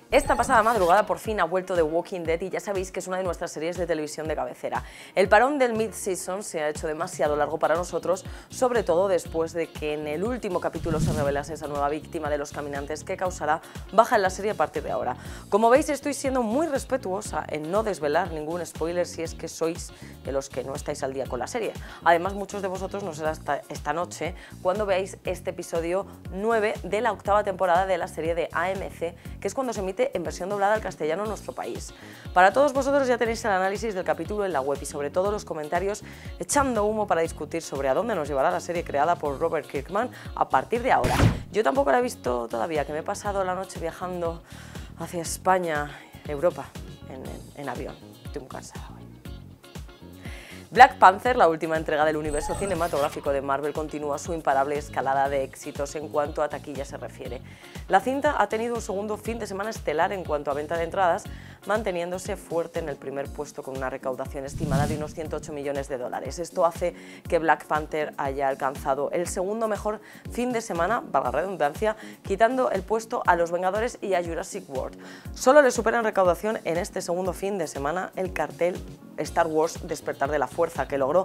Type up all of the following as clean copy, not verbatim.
Esta pasada madrugada por fin ha vuelto The Walking Dead y ya sabéis que es una de nuestras series de televisión de cabecera. El parón del mid-season se ha hecho demasiado largo para nosotros, sobre todo después de que en el último capítulo se revelase esa nueva víctima de los caminantes que causará baja en la serie a partir de ahora. Como veis, estoy siendo muy respetuosa en no desvelar ningún spoiler si es que sois de los que no estáis al día con la serie. Además, muchos de vosotros no será hasta esta noche cuando veáis este episodio 9 de la octava temporada de la serie de AMC, que es cuando se emite en versión doblada al castellano en nuestro país. Para todos vosotros ya tenéis el análisis del capítulo en la web y sobre todo los comentarios echando humo para discutir sobre a dónde nos llevará la serie creada por Robert Kirkman a partir de ahora. Yo tampoco la he visto todavía, que me he pasado la noche viajando hacia España, Europa, en avión. Estoy muy cansada hoy. Black Panther, la última entrega del universo cinematográfico de Marvel, continúa su imparable escalada de éxitos en cuanto a taquilla se refiere. La cinta ha tenido un segundo fin de semana estelar en cuanto a venta de entradas, manteniéndose fuerte en el primer puesto con una recaudación estimada de unos 108 millones de dólares. Esto hace que Black Panther haya alcanzado el segundo mejor fin de semana, valga la redundancia, quitando el puesto a Los Vengadores y a Jurassic World. Solo le supera en recaudación en este segundo fin de semana el cartel Star Wars Despertar de la Fuerza, que logró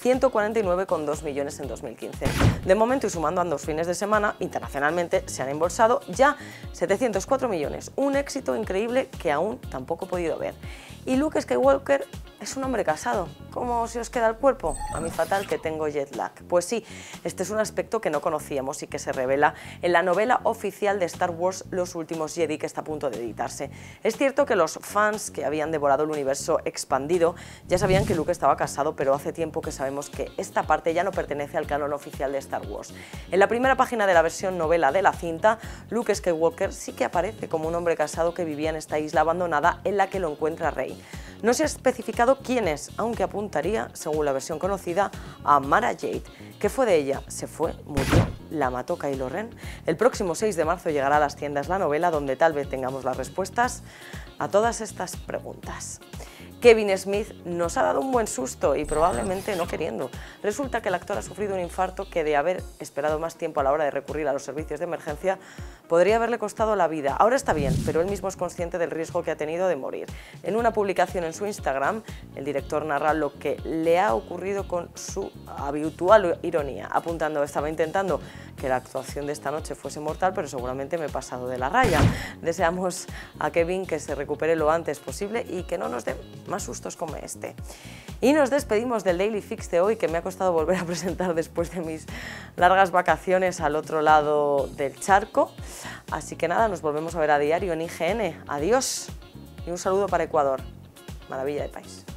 149,2 millones en 2015. De momento, y sumando ambos fines de semana, internacionalmente se han embolsado ya 704 millones, un éxito increíble que aún tampoco he podido ver. Y Luke Skywalker es un hombre casado. ¿Cómo se os queda el cuerpo? A mí fatal, que tengo jet lag. Pues sí, este es un aspecto que no conocíamos y que se revela en la novela oficial de Star Wars Los Últimos Jedi, que está a punto de editarse. Es cierto que los fans que habían devorado el universo expandido ya sabían que Luke estaba casado, pero hace tiempo que sabemos que esta parte ya no pertenece al canon oficial de Star Wars. En la primera página de la versión novela de la cinta, Luke Skywalker sí que aparece como un hombre casado que vivía en esta isla abandonada en la que lo encuentra Rey. No se ha especificado quién es, aunque apuntaría, según la versión conocida, a Mara Jade. ¿Qué fue de ella? ¿Se fue? ¿Murió? ¿La mató Kylo Ren? El próximo 6 de marzo llegará a las tiendas la novela, donde tal vez tengamos las respuestas a todas estas preguntas. Kevin Smith nos ha dado un buen susto y probablemente no queriendo. Resulta que el actor ha sufrido un infarto que, de haber esperado más tiempo a la hora de recurrir a los servicios de emergencia, podría haberle costado la vida. Ahora está bien, pero él mismo es consciente del riesgo que ha tenido de morir. En una publicación en su Instagram, el director narra lo que le ha ocurrido con su habitual ironía, apuntando: estaba intentando que la actuación de esta noche fuese mortal, pero seguramente me he pasado de la raya. Deseamos a Kevin que se recupere lo antes posible y que no nos dé más sustos como este. Y nos despedimos del Daily Fix de hoy, que me ha costado volver a presentar después de mis largas vacaciones al otro lado del charco. Así que nada, nos volvemos a ver a diario en IGN. Adiós y un saludo para Ecuador. Maravilla de país.